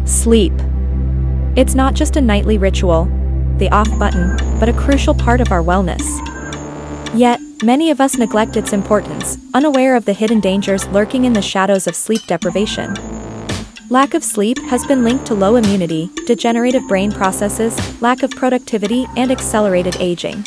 Sleep. It's not just a nightly ritual, the off button, but a crucial part of our wellness. Yet, many of us neglect its importance, unaware of the hidden dangers lurking in the shadows of sleep deprivation. Lack of sleep has been linked to low immunity, degenerative brain processes, lack of productivity, and accelerated aging.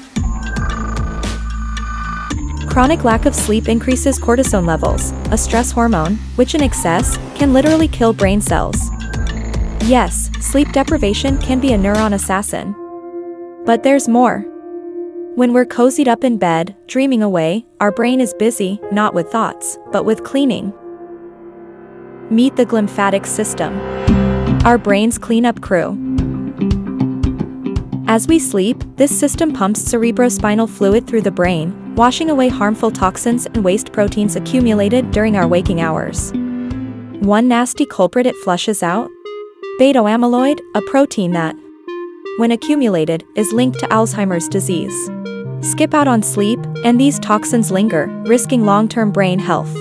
Chronic lack of sleep increases cortisol levels, a stress hormone, which in excess can literally kill brain cells. Yes, sleep deprivation can be a neuron assassin. But there's more. When we're cozied up in bed, dreaming away, our brain is busy, not with thoughts, but with cleaning. Meet the glymphatic system. Our brain's cleanup crew. As we sleep, this system pumps cerebrospinal fluid through the brain, washing away harmful toxins and waste proteins accumulated during our waking hours. One nasty culprit it flushes out? Beta-amyloid, a protein that, when accumulated, is linked to Alzheimer's disease. Skip out on sleep, and these toxins linger, risking long-term brain health.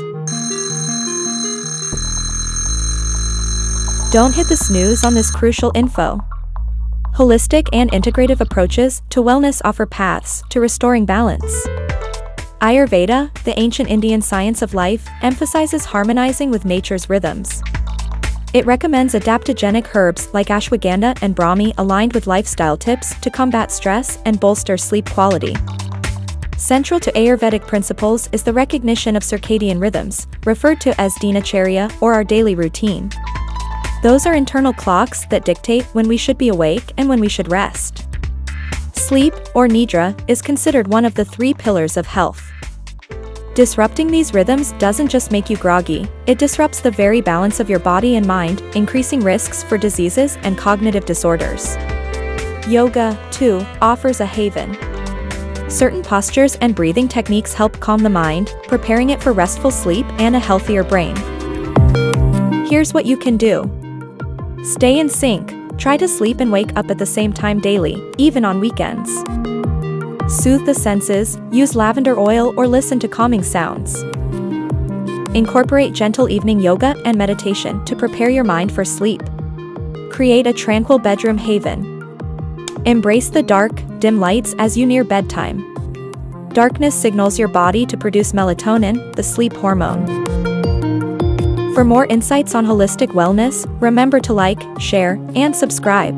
Don't hit the snooze on this crucial info. Holistic and integrative approaches to wellness offer paths to restoring balance. Ayurveda, the ancient Indian science of life, emphasizes harmonizing with nature's rhythms. It recommends adaptogenic herbs like ashwagandha and brahmi aligned with lifestyle tips to combat stress and bolster sleep quality. Central to Ayurvedic principles is the recognition of circadian rhythms, referred to as dinacharya or our daily routine. Those are internal clocks that dictate when we should be awake and when we should rest. Sleep, or nidra, is considered one of the 3 pillars of health. Disrupting these rhythms doesn't just make you groggy, it disrupts the very balance of your body and mind, increasing risks for diseases and cognitive disorders. Yoga, too, offers a haven. Certain postures and breathing techniques help calm the mind, preparing it for restful sleep and a healthier brain. Here's what you can do. Stay in sync, try to sleep and wake up at the same time daily, even on weekends. Soothe the senses, use lavender oil or listen to calming sounds. Incorporate gentle evening yoga and meditation to prepare your mind for sleep. Create a tranquil bedroom haven. Embrace the dark, dim lights as you near bedtime. Darkness signals your body to produce melatonin, the sleep hormone. For more insights on holistic wellness, remember to like, share, and subscribe.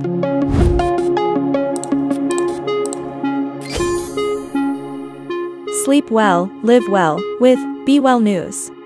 Sleep well, live well, with Beewellnews.